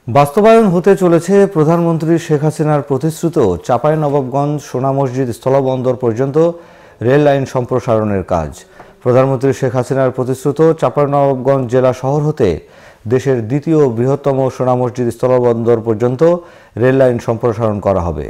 বাস্তবায়ন হতে চলেছে প্রধানমন্ত্রী শেখ হাসিনার প্রতিশ্রুত চাঁপাইনবাবগঞ্জ সোনা মসজিদ স্থলবন্দর পর্যন্ত রেল লাইন সম্প্রসারণের কাজ। প্রধানমন্ত্রী শেখ হাসিনার প্রতিশ্রুত চাঁপাইনবাবগঞ্জ জেলা শহর হতে দেশের দ্বিতীয় বৃহত্তম সোনা মসজিদ স্থলবন্দর পর্যন্ত রেল লাইন সম্প্রসারণ করা হবে।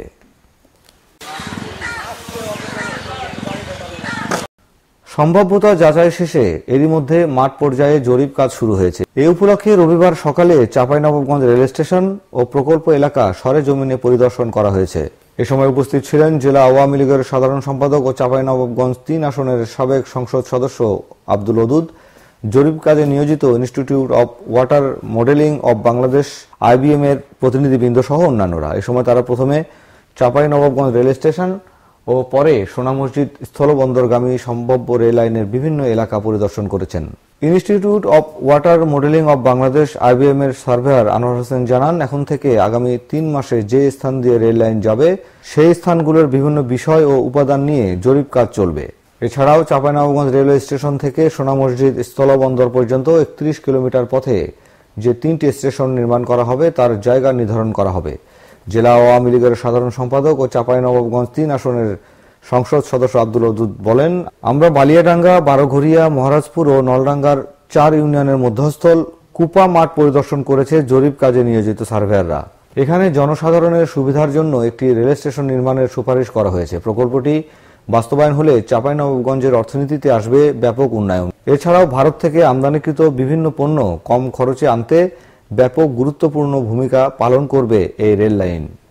সম্ভাব্যতা যাচাই শেষে এরই মধ্যে মাঠ পর্যায়ে জরিপ কাজ শুরু হয়েছে। এই উপলক্ষে রবিবার সকালে চাঁপাইনবাবগঞ্জ রেল স্টেশন ও প্রকল্প এলাকা সরেজমিনে পরিদর্শন করা হয়েছে। এ সময় উপস্থিত ছিলেন জেলা আওয়ামী লীগের সাধারণ সম্পাদক ও চাঁপাইনবাবগঞ্জ ৩ আসনের সাবেক সংসদ সদস্য আব্দুল ওদুদ, জরিপ কাজে নিয়োজিত institute of water modelling of Bangladesh IBM এর প্রতিনিধিবৃন্দ সহ অন্যান্যরা। এ সময় তারা প্রথমে চাঁপাইনবাবগঞ্জ রেল স্টেশন ও পরে সোনা মসজিদ স্থলবন্দরগামী সম্ভাব্য রেল লাইনের বিভিন্ন এলাকা পরিদর্শন করেছেন। Institute of water modelling of Bangladesh IBM এর সার্ভেয়ার আনোয়ার হোসেন জানান, এখন থেকে আগামী ৩ মাসে যে স্থান দিয়ে রেল লাইন যাবে সেই স্থানগুলোর বিভিন্ন বিষয় ও উপাদান নিয়ে জরিপ কাজ চলবে। এছাড়াও চাঁপাইনবাবগঞ্জ রেলওয়ে স্টেশন থেকে সোনা মসজিদ স্থলবন্দর পর্যন্ত ৩১ কিলোমিটার পথে যে ৩টি স্টেশন নির্মাণ করা হবে তার জায়গা নির্ধারণ করা হবে। জেলা আওয়ামী লীগের সাধারণ সম্পাদক ও চাঁপাইনবাবগঞ্জ ৩ আসনের সংসদ সদস্য আব্দুল ওদুদ বলেন, আমরা বালিয়াডাঙ্গা, বারোঘরিয়া, মহারাজপুর ও নলডাঙ্গার ৪ ইউনিয়নের মধ্যস্থল কুপা মাঠ পরিদর্শন করেছে জরিপ কাজে নিয়োজিত সার্ভেয়াররা। এখানে জনসাধারণের সুবিধার জন্য একটি রেল স্টেশন নির্মাণের সুপারিশ করা হয়েছে। প্রকল্পটি বাস্তবায়ন হলে চাঁপাইনবাবগঞ্জের অর্থনীতিতে আসবে ব্যাপক উন্নয়ন। এছাড়াও ভারত থেকে আমদানিকৃত বিভিন্ন পণ্য কম খরচে আনতে ব্যাপক গুরুত্বপূর্ণ ভূমিকা পালন করবে এই রেল লাইন।